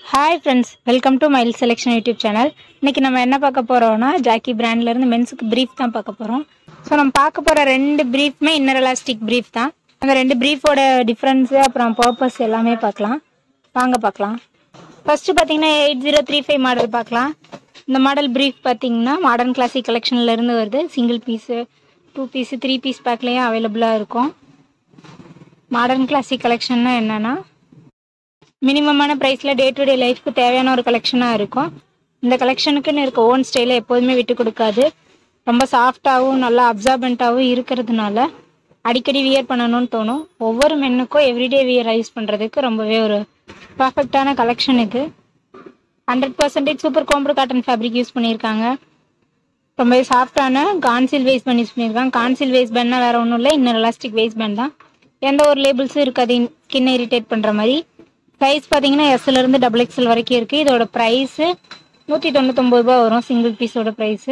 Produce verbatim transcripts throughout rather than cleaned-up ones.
Hi friends, welcome to Mild Selection YouTube channel. இன்னைக்கு நம்ம என்ன பார்க்க போறோம்னா ஜாக்கி பிராண்ட்ல இருந்து மென்ஸ்க்கு பிரீஃப் தான் பார்க்க போறோம். சோ நம்ம பார்க்க போற ரெண்டு பிரீஃப்மே இன்னர் எலாஸ்டிக் பிரீஃப் தான். அந்த ரெண்டு பிரீஃபோட டிஃபரன்ஸ் அப்புறம் பர்பஸ் எல்லாமே பார்க்கலாம். வாங்க பார்க்கலாம். ஃபர்ஸ்ட் பாத்தீங்கன்னா eight zero three five model பார்க்கலாம். இந்த மாடல் பிரீஃப் பாத்தீங்கன்னா மாடர்ன் கிளாசிக் கலெக்ஷன்ல இருந்து வருது. Single piece, two piece, three piece பேக்லயே அவைலபிளா இருக்கும். மாடர்ன் கிளாசிக் கலெக்ஷன்னா என்னன்னா மினிமமான பிரைஸ்ல டே டு டே லைஃப்க்கு தேவையான ஒரு கலெக்ஷனா இருக்கும். இந்த கலெக்ஷனுக்குன்னு இருக்க ஓன் ஸ்டைல எப்போதுமே விட்டு கொடுக்காது. ரொம்ப சாஃப்டாகவும் நல்லா அப்சார்பண்ட்டாகவும் இருக்கிறதுனால அடிக்கடி வியர் பண்ணணும்னு தோணும். ஒவ்வொரு மென்னுக்கும் எவ்ரிடே வியர் யூஸ் பண்ணுறதுக்கு ரொம்பவே ஒரு பர்ஃபெக்டான கலெக்ஷன் இது. Hundred percentage super combed cotton fabric use பண்ணியிருக்காங்க. ரொம்பவே சாஃப்டான கான்சில் வேஸ்ட் பேண்ட் யூஸ் பண்ணியிருக்காங்க. கான்சில் வேஸ்ட் பேண்ட்னா வேறு ஒன்றும் இல்லை, இன்னர் எலாஸ்டிக் வேஸ்ட் பேண்ட் தான். எந்த ஒரு லேபிள்ஸும் இருக்காது ஸ்கின் இரிட்டேட் பண்ணுற மாதிரி. சைஸ் பார்த்தீங்கன்னா எஸ்லேருந்து டபுள் எக்ஸ்எல் வரைக்கும் இருக்குது. இதோட ப்ரைஸு நூற்றி தொண்ணூத்தொம்பது ரூபா வரும் சிங்கிள் பீஸோட price.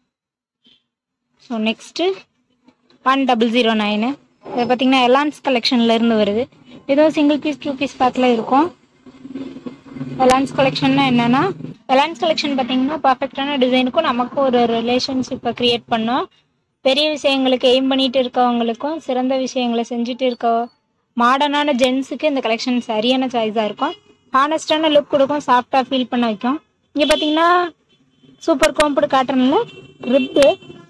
So next one double zero nine இது பார்த்தீங்கன்னா எலான்ஸ் கலெக்ஷனில் இருந்து வருது. இதுவும் சிங்கிள் பீஸ் டூ பீஸ் பேக்கில் இருக்கும். எலான்ஸ் கலெக்ஷன்னா என்னென்னா எலான்ஸ் கலெக்ஷன் பார்த்தீங்கன்னா பர்ஃபெக்டான டிசைனுக்கும் நமக்கும் ஒரு ரிலேஷன்ஷிப்பை க்ரியேட் பண்ணோம். பெரிய விஷயங்களுக்கு எய்ம் பண்ணிட்டு இருக்கவங்களுக்கும் சிறந்த விஷயங்களை செஞ்சுட்டு இருக்க மாடர்னான ஜென்ஸுக்கு இந்த கலெக்ஷன் சரியான சாய்ஸாக இருக்கும். ஹானஸ்டான லுக் கொடுக்கும், சாஃப்டாக ஃபீல் பண்ண வைக்கும். இங்கே பார்த்தீங்கன்னா சூப்பர் கோம்படு காட்டனில் ரிப்பு,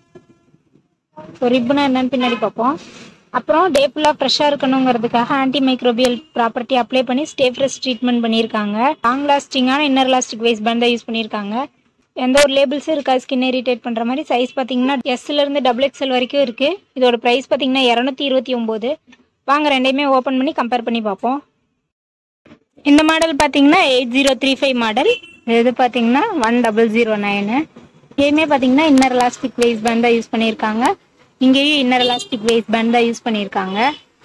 ரிப்புனா என்னன்னு பின்னாடி பார்ப்போம். அப்புறம் டே ஃபுல்லாக ஃப்ரெஷ்ஷாக இருக்கணுங்கிறதுக்காக ஆன்டி மைக்ரோபியல் ப்ராப்பர்ட்டி அப்ளை பண்ணி ஸ்டே ஃப்ரெஷ் ட்ரீட்மெண்ட் பண்ணியிருக்காங்க. லாங் லாஸ்டிங்கான இன்னர் எலாஸ்டிக் வேஸ்ட் பேண்ட் தான் யூஸ் பண்ணியிருக்காங்க. எந்த ஒரு லேபிள்ஸும் இருக்காது ஸ்கின் இரிட்டேட் பண்ணுற மாதிரி. சைஸ் பார்த்தீங்கன்னா எஸ்லேருந்து டபுள் எக்ஸ்எல் வரைக்கும் இருக்குது. இதோட ப்ரைஸ் பார்த்தீங்கன்னா இரநூத்தி இருபத்தி ஒம்பது. வாங்க ரெண்டையுமே ஓப்பன் பண்ணி கம்பேர் பண்ணி பார்ப்போம். இந்த மாடல் பார்த்தீங்கன்னா eight zero three five model. இது பார்த்தீங்கன்னா ஒன் டபுள் ஜீரோ நைனு. இங்கேயுமே பார்த்தீங்கன்னா இன்னர் எலாஸ்டிக் வேஸ்ட் பேண்ட் தான் யூஸ் பண்ணியிருக்காங்க. இங்கேயும் இன்னர் எலாஸ்டிக் வேஸ்ட் பேண்ட் தான் யூஸ் பண்ணியிருக்காங்க.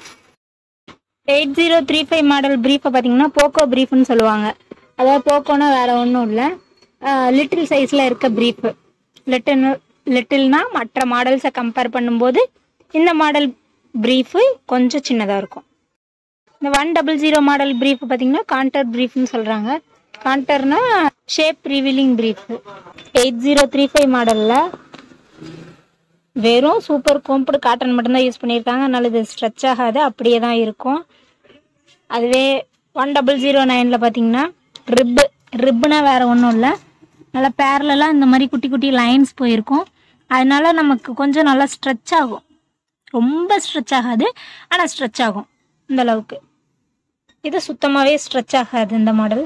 Eight zero three five model ப்ரீஃபை பார்த்தீங்கன்னா போக்கோ ப்ரீஃப்னு சொல்லுவாங்க. அதாவது போக்கோனா வேறு ஒன்றும் இல்லை, லிட்டில் சைஸில் இருக்க ப்ரீஃபு. லிட்டில் லிட்டில்னா மற்ற மாடல்ஸை கம்பேர் பண்ணும்போது இந்த மாடல் ப்ரீஃபு கொஞ்சம் சின்னதாக இருக்கும். இந்த one double zero model brief பார்த்தீங்கன்னா கான்டர் ப்ரீஃப்னு சொல்கிறாங்க. கான்டர்னா shape revealing brief. Eight zero three five மாடலில் வெறும் சூப்பர் கோம்படு காட்டன் மட்டும்தான் யூஸ் பண்ணியிருக்காங்க. அதனால இது ஸ்ட்ரெச் ஆகாது, அப்படியே தான் இருக்கும். அதுவே ஒன் டபுள் ஜீரோ நைனில் பார்த்தீங்கன்னா ரிப்பு, ரிப்புனா வேறு ஒன்றும் இல்லை, நல்லா பேரலெலாம் இந்த மாதிரி குட்டி குட்டி லைன்ஸ் போயிருக்கும். அதனால நமக்கு கொஞ்சம் நல்லா ஸ்ட்ரெச் ஆகும். ரொம்ப ஸ்ட்ரெச் ஆகாது, ஆனால் ஸ்ட்ரெச் ஆகும் இந்த அளவுக்கு. இது சுத்தமாகவே ஸ்ட்ரெச் ஆகாது இந்த மாடல்.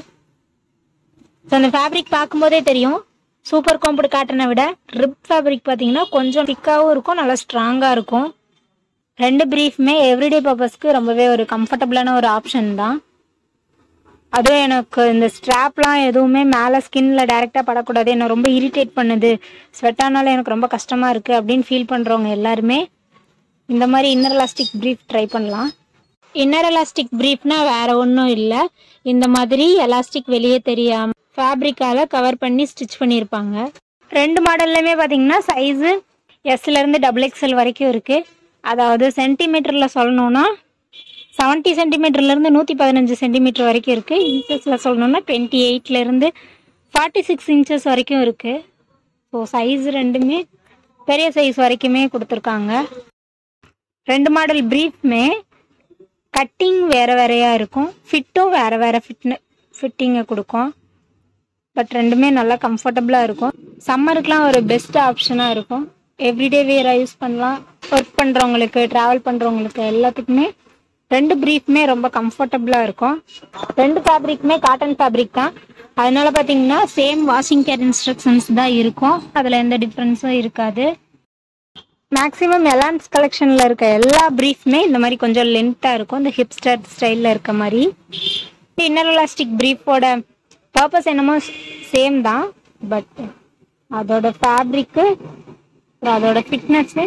ஸோ அந்த ஃபேப்ரிக் பார்க்கும்போதே தெரியும், சூப்பர் கோம்படு காட்டனை விட ரிப் ஃபேப்ரிக் பார்த்தீங்கன்னா கொஞ்சம் திக்காகவும் இருக்கும், நல்லா ஸ்ட்ராங்காக இருக்கும். ரெண்டு ப்ரீஃப்மே எவ்ரிடே பர்பஸ்க்கு ரொம்பவே ஒரு கம்ஃபர்டபுளான ஒரு ஆப்ஷன் தான். அதுவும் எனக்கு இந்த ஸ்ட்ராப்லாம் எதுவுமே மேலே ஸ்கின்ல டைரெக்டாக படக்கூடாது, என்னை ரொம்ப இரிட்டேட் பண்ணுது, ஸ்வெட்டானால எனக்கு ரொம்ப கஷ்டமாக இருக்குது அப்படின்னு ஃபீல் பண்ணுறவங்க எல்லாருமே இந்த மாதிரி இன்னர் எலாஸ்டிக் ப்ரீஃப் ட்ரை பண்ணலாம். இன்னர் எலாஸ்டிக் ப்ரீஃப்னா வேறு ஒன்றும் இல்லை, இந்த மாதிரி எலாஸ்டிக் வெளியே தெரியாமல் ஃபேப்ரிக்கால் கவர் பண்ணி ஸ்டிச் பண்ணியிருப்பாங்க. ரெண்டு மாடல்லையுமே பார்த்தீங்கன்னா சைஸு எஸ்லேருந்து டபுள் எக்ஸ்எல் வரைக்கும் இருக்குது. அதாவது சென்டிமீட்டரில் சொல்லணுன்னா செவன்ட்டி சென்டிமீட்டர்லேருந்து நூற்றி பதினஞ்சு சென்டிமீட்டர் வரைக்கும் இருக்குது. இன்ச்சஸில் சொல்லணுன்னா டுவெண்ட்டி எயிட்லேருந்து ஃபார்ட்டி சிக்ஸ் இன்ச்சஸ் வரைக்கும் இருக்குது. ஸோ சைஸ் ரெண்டுமே பெரிய சைஸ் வரைக்குமே கொடுத்துருக்காங்க. ரெண்டு மாடல் ப்ரீஃப்மே கட்டிங் வேறு வேறையாக இருக்கும், ஃபிட்டும் வேறு வேறு ஃபிட்னு ஃபிட்டிங்கை கொடுக்கும். பட் ரெண்டுமே நல்லா கம்ஃபர்டபுளாக இருக்கும். சம்மருக்குலாம் ஒரு பெஸ்ட் ஆப்ஷனாக இருக்கும். எவ்ரிடே வேராக யூஸ் பண்ணலாம். ஒர்க் பண்ணுறவங்களுக்கு, ட்ராவல் பண்ணுறவங்களுக்கு எல்லாத்துக்குமே ரெண்டு ப்ரீஃப்மே ரொம்ப கம்ஃபர்டபுளாக இருக்கும். ரெண்டு ஃபேப்ரிக்குமே காட்டன் ஃபேப்ரிக் தான். அதனால பார்த்தீங்கன்னா சேம் வாஷிங் கேர் இன்ஸ்ட்ரக்ஷன்ஸ் தான் இருக்கும், அதில் எந்த டிஃப்ரென்ஸும் இருக்காது. மேக்ஸிமம் எலான்ஸ் கலெக்ஷனில் இருக்க எல்லா ப்ரீஃப்மே இந்த மாதிரி கொஞ்சம் லென்த்தாக இருக்கும், இந்த ஹிப்ஸ்டர் ஸ்டைலில் இருக்க மாதிரி. இன்னர் எலாஸ்டிக் ப்ரீஃபோட பர்பஸ் என்னமோ சேம் தான், பட் அதோட ஃபேப்ரிக்கு, அதோட ஃபிட்னஸ்ஸு,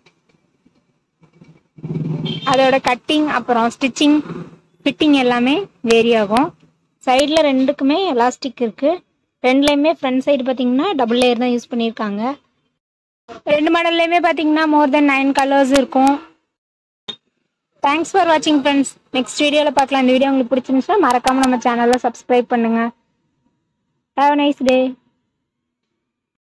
அதோட கட்டிங், அப்புறம் ஸ்டிச்சிங், ஃபிட்டிங் எல்லாமே வேரி ஆகும். சைடில் ரெண்டுக்குமே எலாஸ்டிக் இருக்குது. ரெண்டுலேயுமே ஃப்ரண்ட் சைடு பார்த்தீங்கன்னா டபுள் லேயர் தான் யூஸ் பண்ணியிருக்காங்க. ரெண்டு மாடல்லையுமே பார்த்தீங்கன்னா மோர் தென் நைன் கலர்ஸ் இருக்கும். தேங்க்ஸ் ஃபார் வாட்சிங் ஃப்ரெண்ட்ஸ். நெக்ஸ்ட் வீடியோவில் பார்க்கலாம். இந்த வீடியோ உங்களுக்கு பிடிச்சிருந்துச்சுன்னா மறக்காமல் நம்ம சேனலில் சப்ஸ்கிரைப் பண்ணுங்கள். Have nice day.